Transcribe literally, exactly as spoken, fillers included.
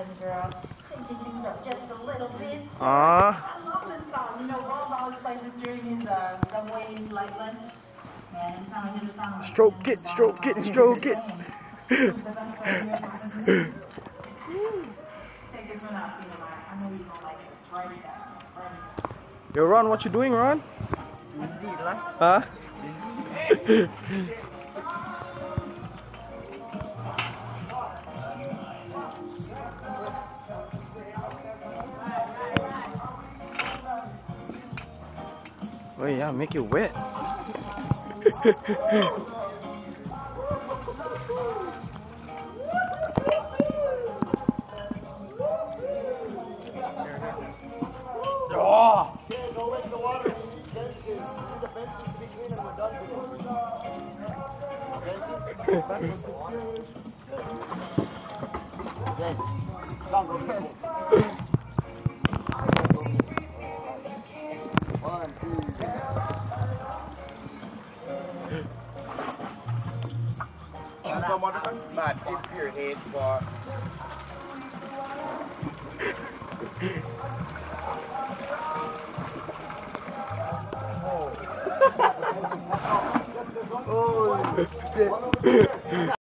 island girl, changing things up just a little bit. Aww. I love this song. You know, Bob always plays this during his uh, subway like lunch. And every time I hear the song, Stroke it, stroke it, stroke it. Check this one out, I know you don't like it. It's right there. Yo, Ron, what you doing, Ron? Busy lah. Huh? Busy. Oh yeah, make it wet. Oh! Don't let the water be benches. See the benches between and we're done with it. Benches? Yes. Come, go get it. One, two, Someone bad tip your head for